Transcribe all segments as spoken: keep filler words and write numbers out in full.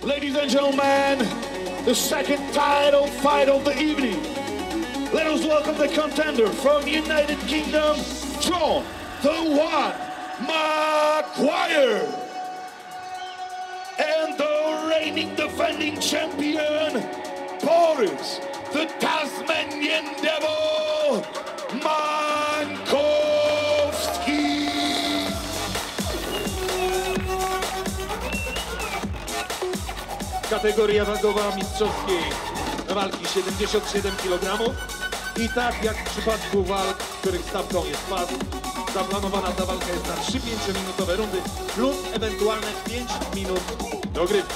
Ladies and gentlemen, the second title fight of the evening. Let us welcome the contender from United Kingdom, John the One Maguire, and the reigning defending champion, Boris the Tasmanian Devil Mańkowski. Kategoria wagowa mistrzowskiej walki siedemdziesiąt siedem kilogramów. I tak jak w przypadku walk, których stawką jest pas, zaplanowana ta walka jest na trzy pięciominutowe rundy plus ewentualne pięć minut dogrywki.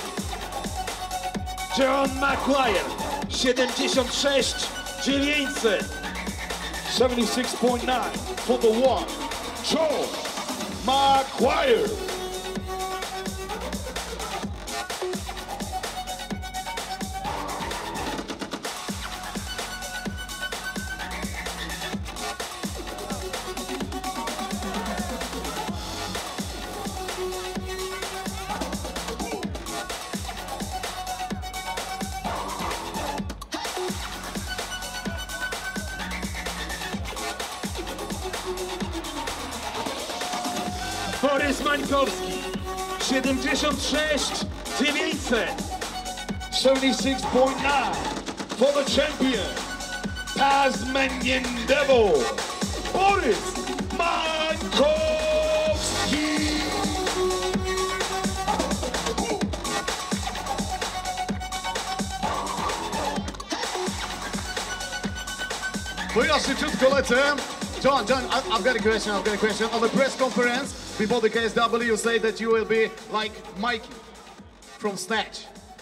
John Maguire siedemdziesiąt sześć dziewięćset. seventy-six point nine for the one, John Maguire. Borys Mańkowski siedemdziesiąt sześć dziewięćset. seventy-six point nine for the champion, Tasmanian Devil, Borys Mańkowski. To ja szybciutko lecę. John, John, I, I've got a question, I've got a question. On the press conference before the K S W, you say that you will be like Mikey from Snatch.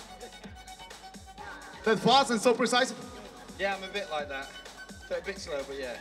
That fast and so precise? Yeah, I'm a bit like that. So a bit slow, but yeah.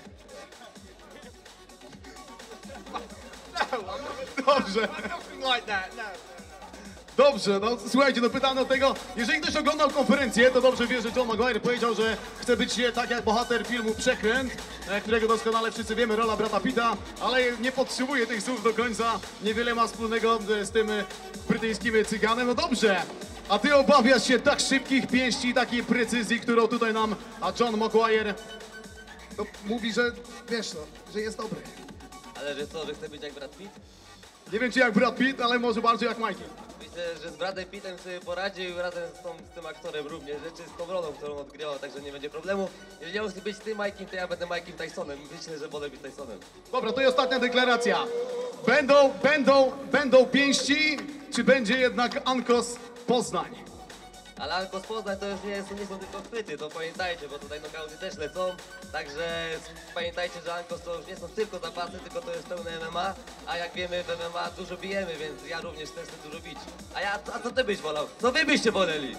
No, I'm not, Dobrze, I'm nothing like that, no. dobrze, no słuchajcie, no pytano o tego, jeżeli ktoś oglądał konferencję, to dobrze wie, że John Maguire powiedział, że chce być tak jak bohater filmu Przekręt, e, którego doskonale wszyscy wiemy, rola brata Pitta, ale nie podtrzymuje tych słów do końca, niewiele ma wspólnego z tym e, brytyjskim cyganem, no dobrze. A ty obawiasz się tak szybkich pięści i takiej precyzji, którą tutaj nam, a John Maguire no, mówi, że wiesz no, że jest dobry. Ale że co, że chce być jak Brad Pitt? Nie wiem czy jak Brad Pitt, ale może bardziej jak Mikey. Myślę, że z Bradem Pittem sobie poradził razem z, tą, z tym aktorem również, rzeczy z tą rolą, którą odgrywał, także nie będzie problemu. Jeżeli ja muszę być tym Mike'iem, to ja będę Mike'iem Tysonem. Myślę, że wolę być Tysonem. Dobra, to jest ostatnia deklaracja. Będą, będą, będą pięści, czy będzie jednak Ankos Poznań? Ale Ankos Poznań to już nie, jest, nie są tylko chwyty, to pamiętajcie, bo tutaj nokauty też lecą. Także pamiętajcie, że Ankos to już nie są tylko zapasy, tylko to jest pełne M M A. A jak wiemy, w M M A dużo bijemy, więc ja również też chcę dużo bić. A ja, a co ty byś wolał? Co wy byście woleli?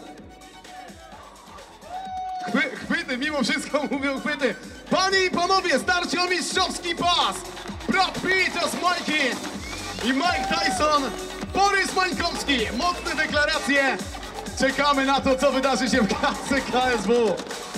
Chwy, chwyty, mimo wszystko mówią chwyty. Panie i panowie, starcie o mistrzowski pas. Brad Pitt oraz Mikey i Mike Tyson, Borys Mańkowski. Mocne deklaracje. Czekamy na to, co wydarzy się w K S W.